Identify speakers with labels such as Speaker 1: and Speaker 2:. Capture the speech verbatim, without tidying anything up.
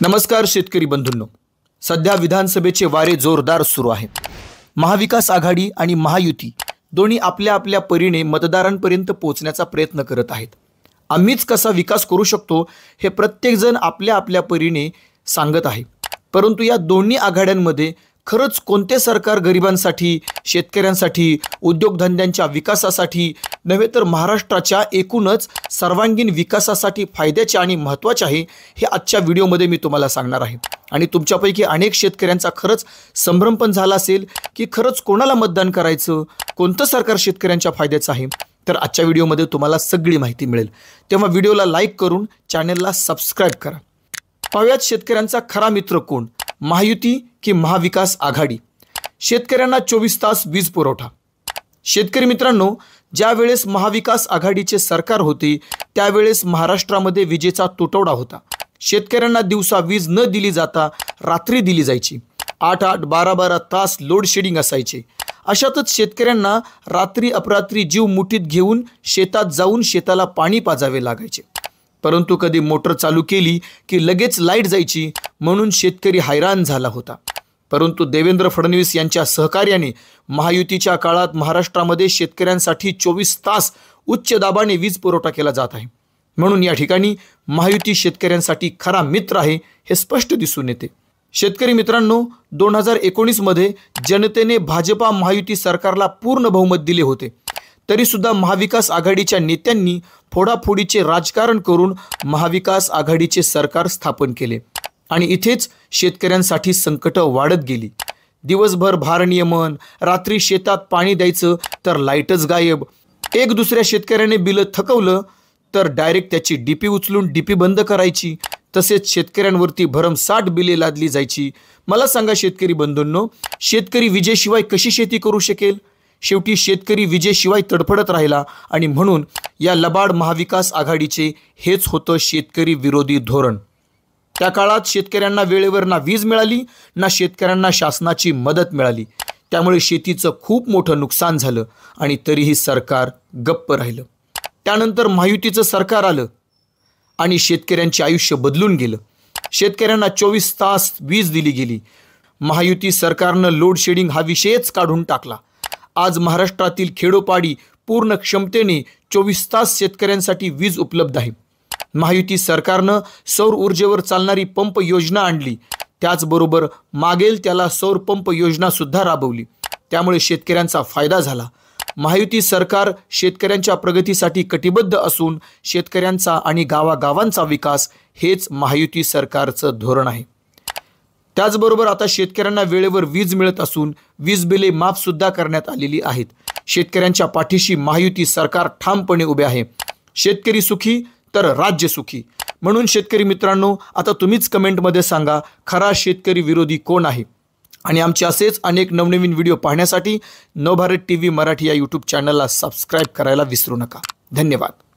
Speaker 1: नमस्कार शेतकरी बंधूंनो, सध्या विधानसभेचे वारे जोरदार सुरू आहेत। महाविकास आघाडी आणि महायुती दोन्ही आपल्या आपल्या परीने मतदारांपर्यंत पोहोचण्याचा प्रयत्न करत आहेत। आम्हीच कसा विकास करू शकतो हे प्रत्येक जण आपल्या आपल्या परीने सांगत आहे। परंतु या दोन्ही आघाड्यांमध्ये खरंच कोणते सरकार गरिबांसाठी, शेतकऱ्यांसाठी, उद्योगधंद्यांच्या विकासासाठी नव्हे तर महाराष्ट्राच्या एकूणच सर्वांगीण विकासासाठी फायद्याचे आणि महत्त्वाचे आहे हे आजच्या व्हिडिओमध्ये मी तुम्हाला सांगणार आहे। आणि तुमच्यापैकी अनेक शेतकऱ्यांचा खरंच संभ्रम पण झाला असेल की खरंच कोणाला मतदान करायचं, कोणतं सरकार शेतकऱ्यांच्या फायद्याचं आहे। तर आजच्या व्हिडिओमध्ये तुम्हाला सगळी माहिती मिळेल। तेव्हा व्हिडिओला लाईक करून चॅनलला सबस्क्राइब करा। पाहूयात शेतकऱ्यांचा खरा मित्र कोण, महायुती की महाविकास आघाडी। शेतकऱ्यांना चोवीस तास वीज पुरवठा। शेतकरी मित्रांनो, ज्या वेळेस महाविकास आघाडीचे सरकार होते त्यावेळेस महाराष्ट्रामध्ये विजेचा तुटवडा होता। शेतकऱ्यांना दिवसा वीज न दिली जाता रात्री दिली जायची। आठ आठ बारा बारा तास लोड शेडिंग असायचे। अशातच शेतकऱ्यांना रात्री अपरात्री जीव मुठीत घेऊन शेतात जाऊन शेताला पाणी पाजावे लागायचे। परंतु कधी मोटर चालू केली की लगेच लाईट जायची, म्हणून शेतकरी हैराण झाला होता। परंतु देवेंद्र फडणवीस यांच्या सहकार्याने महायुतीच्या काळात महाराष्ट्रामध्ये शेतकऱ्यांसाठी चोवीस तास उच्च दाबाने वीज पुरवठा केला जात आहे। म्हणून या ठिकाणी महायुती शेतकऱ्यांसाठी खरा मित्र आहे हे स्पष्ट दिसून येते। शेतकरी मित्रांनो, दोन हजार एकोणीस मध्ये जनतेने भाजपा महायुती सरकारला पूर्ण बहुमत दिले होते, तरी सुद्धा महाविकास आघाडीच्या नेत्यांनी फोडाफोडीचे राजकारण करून महाविकास आघाडीचे सरकार स्थापन केले आणि इथेच शेतकऱ्यांसाठी संकट वाढत गेली। दिवसभर भारनियमन, रात्री शेतात पाणी द्यायचं तर लाईटच गायब। एक दुसऱ्या शेतकऱ्याने बिल थकवलं तर डायरेक्ट त्याची डीपी उचलून डीपी बंद करायची। तसेच शेतकऱ्यांवरती भरमसाठ बिले लादली जायची। मला सांगा शेतकरी बंधूंनो, शेतकरी विजेशिवाय कशी शेती करू शकेल? शेवटी शेतकरी विजेशिवाय तडफडत राहिला आणि म्हणून या लबाड महाविकास आघाडीचे हेच होतं शेतकरी विरोधी धोरण। त्या काळात शेतकऱ्यांना वेळेवर ना वीज मिळाली ना शेतकऱ्यांना शासनाची मदत मिळाली। त्यामुळे शेतीचं खूप मोठं नुकसान झालं आणि तरीही सरकार गप्प राहिलं। त्यानंतर महायुतीचं सरकार आलं आणि शेतकऱ्यांचे आयुष्य बदलून गेलं। शेतकऱ्यांना चोवीस तास वीज दिली गेली। महायुती सरकारनं लोड शेडिंग हा विषयच काढून टाकला। आज महाराष्ट्रातील खेडोपाडी पूर्ण क्षमतेने चोवीस तास शेतकऱ्यांसाठी वीज उपलब्ध आहे। महायुती सरकारनं सौर ऊर्जेवर चालणारी पंप योजना आणली, त्याचबरोबर मागेल त्याला सौर पंप योजना सुद्धा राबवली। त्यामुळे शेतकऱ्यांचा फायदा झाला। महायुती सरकार शेतकऱ्यांच्या प्रगतीसाठी कटिबद्ध असून शेतकऱ्यांचा आणि गावागावांचा विकास हेच महायुती सरकारचं धोरण आहे। त्याचबरोबर आता शेतकऱ्यांना वेळेवर वीज मिळत असून वीज बिले माफ सुद्धा करण्यात आलेली आहेत। शेतकऱ्यांच्या पाठीशी महायुती सरकार ठामपणे उभे आहे। शेतकरी सुखी तर राज्य सुखी। म्हणून शेतकरी मित्रांनो, आता तुम्हीच कमेंटमध्ये सांगा खरा शेतकरी विरोधी कोण आहे। आणि आमचे असेच अनेक नवनवीन व्हिडिओ पाहण्यासाठी नवभारत टीव्ही मराठी या यूट्यूब चॅनलला सबस्क्राईब करायला विसरू नका। धन्यवाद।